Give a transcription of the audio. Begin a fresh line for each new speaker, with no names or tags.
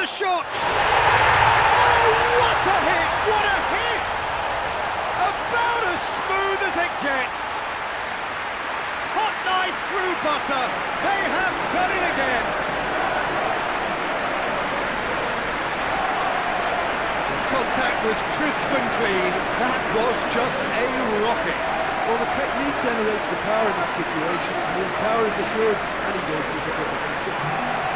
shot! Oh, what a hit! What a hit! About as smooth as it gets. Hot knife through butter. They have done it again. Contact was crisp and clean. That was just a rocket.
Well, the technique generates the power in that situation, and his power is assured any goalkeeper's up against it.